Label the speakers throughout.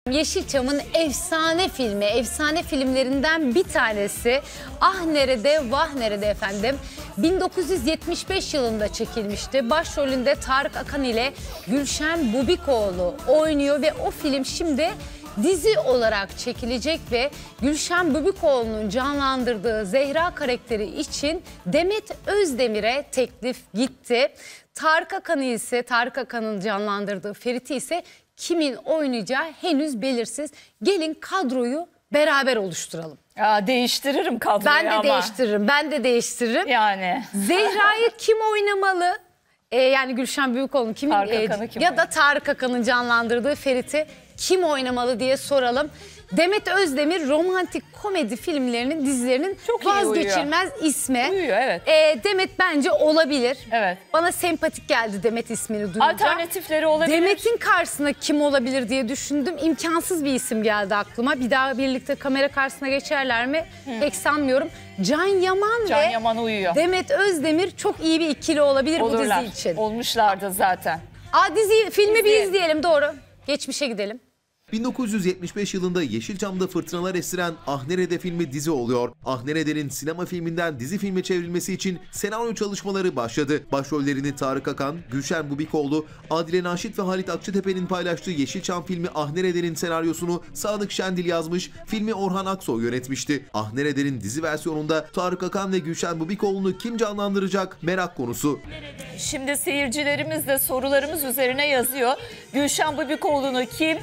Speaker 1: Yeşilçam'ın efsane filmi, efsane filmlerinden bir tanesi Ah Nerede Vah Nerede efendim. 1975 yılında çekilmişti. Başrolünde Tarık Akan ile Gülşen Bubikoğlu oynuyor ve o film şimdi dizi olarak çekilecek ve Gülşen Bubikoğlu'nun canlandırdığı Zehra karakteri için Demet Özdemir'e teklif gitti. Tarık Akan'ın canlandırdığı Ferit'i ise kimin oynayacağı henüz belirsiz. Gelin kadroyu beraber oluşturalım.
Speaker 2: Ya değiştiririm kadroyu ama.
Speaker 1: Ben de değiştiririm.
Speaker 2: Yani.
Speaker 1: Zehra'yı kim oynamalı? Yani Gülşen Bubikoğlu'nun kim ya da Tarık Akan'ın canlandırdığı Ferit'i kim oynamalı diye soralım. Demet Özdemir romantik komedi filmlerinin, dizilerinin çok vazgeçilmez ismi.
Speaker 2: Uyuyor, evet.
Speaker 1: Demet bence olabilir.
Speaker 2: Evet.
Speaker 1: Bana sempatik geldi Demet ismini duyunca.
Speaker 2: Alternatifleri olabilir.
Speaker 1: Demet'in karşısına kim olabilir diye düşündüm. İmkansız bir isim geldi aklıma. Bir daha birlikte kamera karşısına geçerler mi? Pek sanmıyorum. Can Yaman
Speaker 2: uyuyor.
Speaker 1: Demet Özdemir çok iyi bir ikili olabilir bu dizi için.
Speaker 2: Olmuşlardı zaten.
Speaker 1: Filmi bir izleyelim, doğru. Geçmişe gidelim.
Speaker 3: 1975 yılında Yeşilçam'da fırtınalar estiren Ah Nerede filmi dizi oluyor. Ah Nerede'nin sinema filminden dizi filme çevrilmesi için senaryo çalışmaları başladı. Başrollerini Tarık Akan, Gülşen Bubikoğlu, Adile Naşit ve Halit Akçatepe'nin paylaştığı Yeşilçam filmi Ah Nerede'nin senaryosunu Sadık Şendil yazmış, filmi Orhan Aksoy yönetmişti. Ah Nerede'nin dizi versiyonunda Tarık Akan ve Gülşen Bubikoğlu'nu kim canlandıracak merak konusu.
Speaker 2: Şimdi seyircilerimiz de sorularımız üzerine yazıyor. Gülşen Bubikoğlu'nu kim?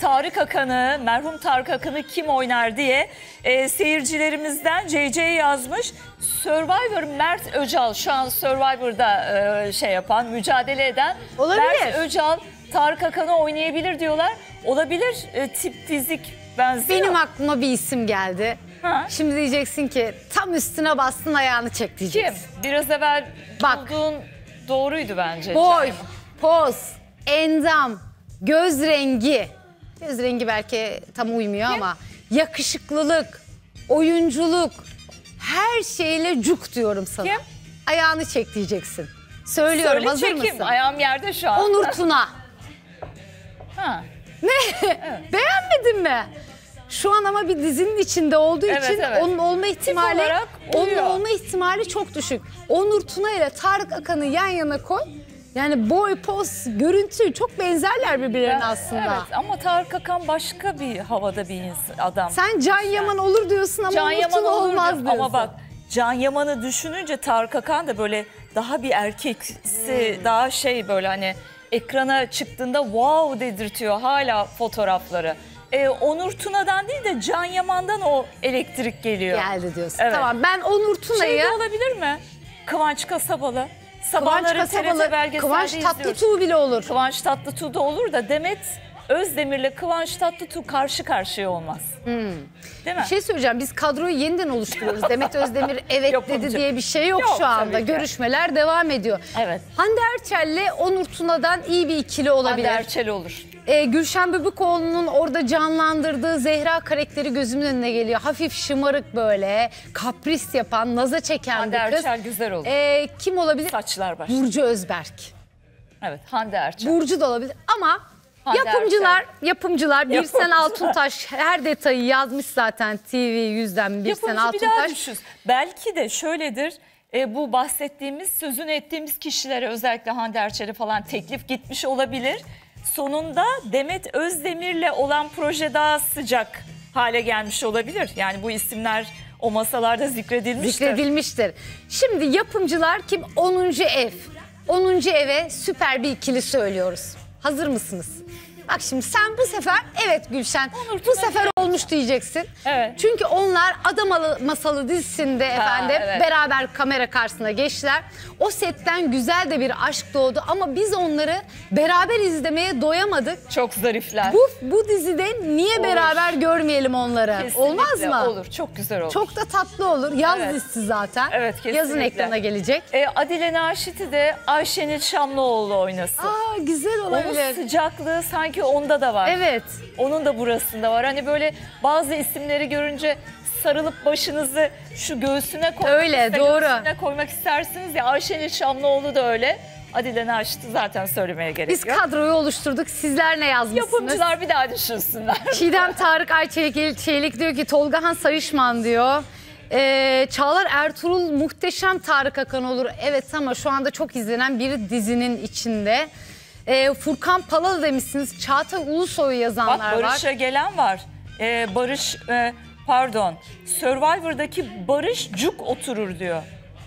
Speaker 2: Merhum Tarık Akan'ı kim oynar diye seyircilerimizden CC yazmış. Survivor Mert Öcal, şu an Survivor'da mücadele eden
Speaker 1: olabilir.
Speaker 2: Mert Öcal Tarık Akan'ı oynayabilir diyorlar. Olabilir, tip fizik benziyor.
Speaker 1: Benim aklıma bir isim geldi.
Speaker 2: Ha?
Speaker 1: Şimdi diyeceksin ki tam üstüne bastın, ayağını çek diyeceksin.
Speaker 2: Kim? Biraz evvel bulduğun doğruydu bence.
Speaker 1: Boy, poz, endam, göz rengi. Göz rengi belki tam uymuyor ama yakışıklılık, oyunculuk, her şeyle cuk diyorum sana.
Speaker 2: Kim?
Speaker 1: Ayağını çek diyeceksin. Söylüyorum,
Speaker 2: söyle,
Speaker 1: hazır
Speaker 2: çekeyim.
Speaker 1: mısın?
Speaker 2: Ayağım yerde şu an.
Speaker 1: Onur Tuna.
Speaker 2: Ha.
Speaker 1: Ne? Evet. Beğenmedin mi? Şu an ama bir dizinin içinde olduğu için onun olma ihtimali çok düşük. Onur Tuna ile Tarık Akan'ı yan yana koy. Yani boy, poz, görüntü çok benzerler birbirlerine aslında.
Speaker 2: Evet, ama Tarık Akan başka bir havada bir adam.
Speaker 1: Sen Can Yaman olur diyorsun ama Onur Tuna olmaz diyorsun.
Speaker 2: Ama bak, Can Yaman'ı düşününce Tarık Akan da böyle daha bir erkeksi, daha böyle hani ekrana çıktığında wow dedirtiyor hala fotoğrafları. Onur Tuna'dan değil de Can Yaman'dan o elektrik geliyor.
Speaker 1: Geldi diyorsun. Evet. Tamam, ben Onur Tuna'yı...
Speaker 2: olabilir mi? Kıvanç Kasabalı.
Speaker 1: Kıvanç Tatlıtuğ bile olur.
Speaker 2: Kıvanç Tatlıtuğ da olur da Demet Özdemir'le Kıvanç Tatlıtuğ karşı karşıya olmaz. Değil mi?
Speaker 1: Bir şey söyleyeceğim, biz kadroyu yeniden oluşturuyoruz. Demet Özdemir evet dedi diye bir şey yok şu anda. Görüşmeler devam ediyor.
Speaker 2: Evet.
Speaker 1: Hande Erçel'le Onur Tuna'dan iyi bir ikili olabilir.
Speaker 2: Hande Erçel olur.
Speaker 1: Gülşen Bubikoğlu'nun orada canlandırdığı Zehra karakteri gözümün önüne geliyor. Hafif şımarık böyle, kapris yapan, naza çeken
Speaker 2: Hande
Speaker 1: bir kız.
Speaker 2: Erçel güzel olur.
Speaker 1: Kim olabilir?
Speaker 2: Saçlar baş.
Speaker 1: Burcu Özberk.
Speaker 2: Evet, Hande Erçel.
Speaker 1: Burcu da olabilir ama
Speaker 2: Hande
Speaker 1: yapımcılar Birsen Altuntaş her detayı yazmış zaten TV100'den Birsen Altuntaş.
Speaker 2: Belki de şöyledir. Bu bahsettiğimiz, sözünü ettiğimiz kişilere, özellikle Hande Erçel'e falan teklif gitmiş olabilir. Sonunda Demet Özdemir'le olan proje daha sıcak hale gelmiş olabilir. Yani bu isimler o masalarda zikredilmiştir.
Speaker 1: Şimdi yapımcılar kim? 10. Ev. 10. Eve süper bir ikili söylüyoruz. Hazır mısınız? Bak şimdi sen bu sefer evet Gülşen bu sefer olmuş diyeceksin.
Speaker 2: Evet.
Speaker 1: Çünkü onlar Adam Masalı dizisinde beraber kamera karşısına geçtiler. O setten güzel de bir aşk doğdu ama biz onları beraber izlemeye doyamadık.
Speaker 2: Çok zarifler.
Speaker 1: Bu dizide niye beraber görmeyelim onları?
Speaker 2: Kesinlikle
Speaker 1: olmaz mı?
Speaker 2: Olur, çok güzel olur.
Speaker 1: Çok da tatlı olur. Yaz dizisi zaten.
Speaker 2: Evet, kesinlikle.
Speaker 1: Yazın ekrana gelecek.
Speaker 2: Adile Naşit'i de Ayşenil Şamlıoğlu oynasın.
Speaker 1: Güzel olabilir.
Speaker 2: Onun sıcaklığı sanki onda da var.
Speaker 1: Evet.
Speaker 2: Onun da burasında var. Hani böyle bazı isimleri görünce sarılıp başınızı şu göğsüne koymak,
Speaker 1: doğru.
Speaker 2: koymak istersiniz ya. Ayşenil Şamlıoğlu da öyle. Adile Naşit'i zaten söylemeye gerek
Speaker 1: Biz
Speaker 2: yok.
Speaker 1: kadroyu oluşturduk. Sizler ne yazmışsınız?
Speaker 2: Yapımcılar bir daha düşünsünler.
Speaker 1: Çiğdem Tarık Ayçelik diyor ki Tolgahan Sayışman diyor. Çağlar Ertuğrul muhteşem Tarık Akan olur. Evet ama şu anda çok izlenen bir dizinin içinde. Furkan Palalı demişsiniz. Çağatay Ulusoy'u yazanlar
Speaker 2: Bak Barış'a gelen var. Barış pardon Survivor'daki Barış cuk oturur diyor.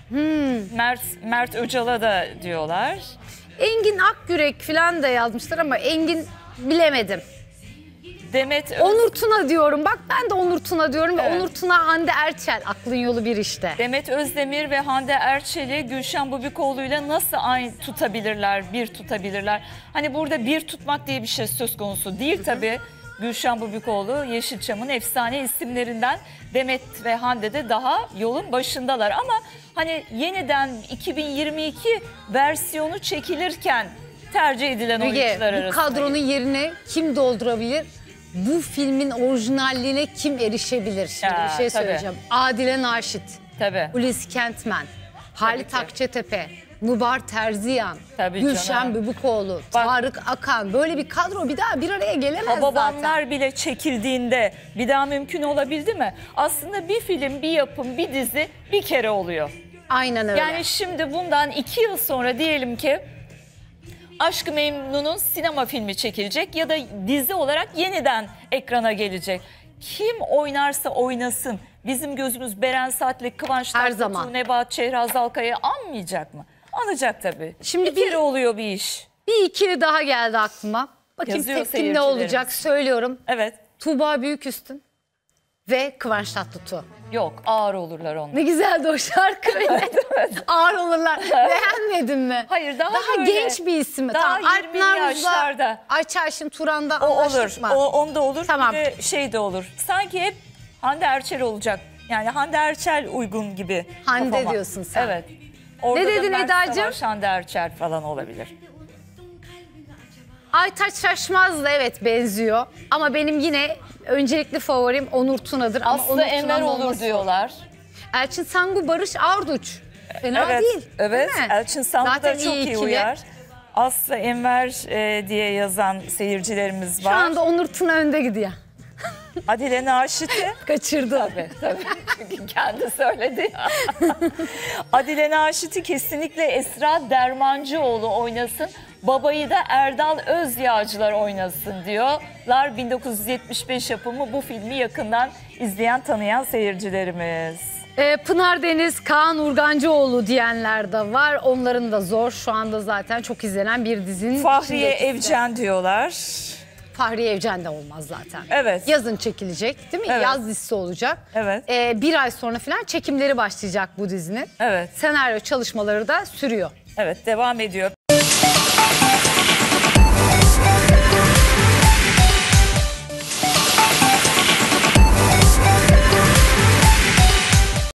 Speaker 2: Mert Öcal'a da diyorlar.
Speaker 1: Engin Akgürek falan da yazmışlar ama Engin bilemedim.
Speaker 2: Demet
Speaker 1: Onur Tuna diyorum. Bak ben de Onur Tuna diyorum.
Speaker 2: Evet.
Speaker 1: Ve Onur Tuna, Hande Erçel. Aklın yolu bir işte.
Speaker 2: Demet Özdemir ve Hande Erçel'i Gülşen Bubikoğlu'yla nasıl aynı tutabilirler, bir tutabilirler? Hani burada bir tutmak diye bir şey söz konusu değil tabii. Gülşen Bubikoğlu Yeşilçam'ın efsane isimlerinden, Demet ve Hande de daha yolun başındalar. Ama hani yeniden 2022 versiyonu çekilirken tercih edilen
Speaker 1: Müge,
Speaker 2: oyuncular
Speaker 1: bu
Speaker 2: arasında.
Speaker 1: kadronun yerine kim doldurabilir? Bu filmin orijinalliğine kim erişebilir? Şimdi
Speaker 2: Ya,
Speaker 1: bir şey
Speaker 2: tabii.
Speaker 1: söyleyeceğim. Adile Naşit,
Speaker 2: Tabii.
Speaker 1: Hulusi Kentmen, Halit
Speaker 2: ki.
Speaker 1: Akçatepe, Nubar Terziyan,
Speaker 2: Tabii
Speaker 1: Gülşen
Speaker 2: canım.
Speaker 1: Bubikoğlu,
Speaker 2: Bak-
Speaker 1: Tarık Akan. Böyle bir kadro bir daha bir araya gelemez zaten.
Speaker 2: Hababamlar bile çekildiğinde bir daha mümkün olabildi mi? Aslında bir film, bir yapım, bir dizi bir kere oluyor.
Speaker 1: Aynen öyle.
Speaker 2: Yani şimdi bundan 2 yıl sonra diyelim ki Aşk-ı Memnun'un sinema filmi çekilecek ya da dizi olarak yeniden ekrana gelecek. Kim oynarsa oynasın bizim gözümüz Beren Saatlik, Kıvanç
Speaker 1: Her
Speaker 2: Tatlıtuğ,
Speaker 1: zaman.
Speaker 2: Nebahat Şehraz Alkaya'yı anmayacak mı? Anacak tabii.
Speaker 1: Şimdi
Speaker 2: bir kere oluyor bir iş.
Speaker 1: Bir ikili daha geldi aklıma. Bakayım
Speaker 2: Yazıyor
Speaker 1: tepkin ne
Speaker 2: seyircilerimiz.
Speaker 1: olacak söylüyorum.
Speaker 2: Evet.
Speaker 1: Tuğba Büyüküstün ve Kıvanç Tatlıtuğ.
Speaker 2: Yok, ağır olurlar onlar.
Speaker 1: Ne güzeldi o şarkı öyle. Ağır olurlar. Beğenmedin mi?
Speaker 2: Hayır, daha
Speaker 1: Daha
Speaker 2: böyle,
Speaker 1: genç bir isim mi?
Speaker 2: daha
Speaker 1: Tamam. Alp
Speaker 2: 20'li
Speaker 1: Navruz'la
Speaker 2: yaşlarda.
Speaker 1: Ayça Ayşin Turan'da
Speaker 2: O olur.
Speaker 1: anlaştık mı?
Speaker 2: Onda olur.
Speaker 1: Tamam.
Speaker 2: Bir de şey de olur. Sanki hep Hande Erçel olacak. Yani Hande Erçel uygun gibi.
Speaker 1: Hande
Speaker 2: kafama.
Speaker 1: diyorsun sen.
Speaker 2: Evet. Orada
Speaker 1: Ne
Speaker 2: da
Speaker 1: dedin
Speaker 2: Mert
Speaker 1: Edacığım?
Speaker 2: Savaş, Hande Erçel falan olabilir.
Speaker 1: Aytaç Şaşmaz da evet benziyor. Ama benim yine öncelikli favorim Onur Tuna'dır. Ama
Speaker 2: Aslı
Speaker 1: Onur
Speaker 2: Enver
Speaker 1: Tuna'nın
Speaker 2: olur
Speaker 1: olması-
Speaker 2: diyorlar.
Speaker 1: Elçin Sangu, Barış Arduç. Fena
Speaker 2: Evet.
Speaker 1: değil.
Speaker 2: Evet.
Speaker 1: Değil mi?
Speaker 2: Elçin Sangu
Speaker 1: Zaten
Speaker 2: da çok iyi
Speaker 1: ikili.
Speaker 2: uyar. Aslı Enver diye yazan seyircilerimiz
Speaker 1: Şu
Speaker 2: var.
Speaker 1: anda Onur Tuna önde gidiyor.
Speaker 2: Adile Naşit'i.
Speaker 1: Kaçırdı.
Speaker 2: Tabii. Çünkü kendi söyledi ya. Adile Naşit'i kesinlikle Esra Dermancıoğlu oynasın. Babayı da Erdal Özyağcılar oynasın diyorlar. 1975 yapımı bu filmi yakından izleyen, tanıyan seyircilerimiz.
Speaker 1: Pınar Deniz, Kaan Urgancıoğlu diyenler de var. Onların da zor. Şu anda zaten çok izlenen bir dizinin
Speaker 2: Fahriye
Speaker 1: içindeki
Speaker 2: Evcen diyorlar.
Speaker 1: Fahriye Evcen de olmaz zaten.
Speaker 2: Evet.
Speaker 1: Yazın çekilecek değil mi?
Speaker 2: Evet.
Speaker 1: Yaz dizisi olacak.
Speaker 2: Evet.
Speaker 1: Bir ay sonra falan çekimleri başlayacak bu dizinin.
Speaker 2: Evet.
Speaker 1: Senaryo çalışmaları da sürüyor.
Speaker 2: Evet, devam ediyor.